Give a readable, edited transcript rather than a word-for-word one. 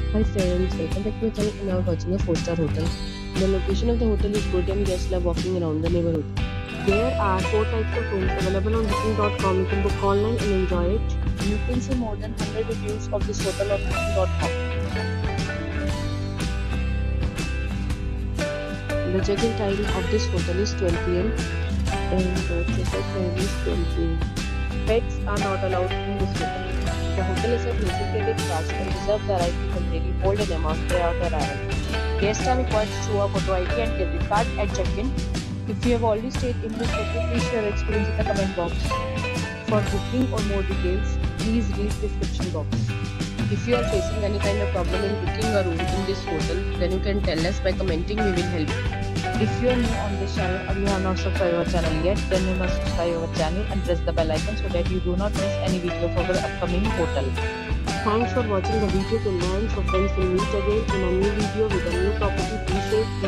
Hi friends, welcome back to my channel and now watching a 4-star hotel. The location of the hotel is good and guests love walking around the neighborhood. There are 4 types of rooms available on booking.com. You can book online and enjoy it. You can see more than 100 reviews of this hotel on booking.com. The check-in time of this hotel is 12 p.m. and the check-out time is 12 p.m. Pets are not allowed in this hotel. The hotel is a designated trust and reserves the right to temporarily hold an amount prior to arrival. Guests are required to show a photo ID and debit card at check-in. If you have already stayed in this hotel, please share your experience in the comment box. For booking or more details, please read description box. If you are facing any kind of problem in booking a room in this hotel, then you can tell us by commenting. We will help you. If you are new on this channel or you have not subscribed our channel yet, then you must subscribe our channel and press the bell icon so that you do not miss any video of our upcoming hotel. Thanks for watching the video till now. So friends, will meet again in a new video with a new property. Be safe.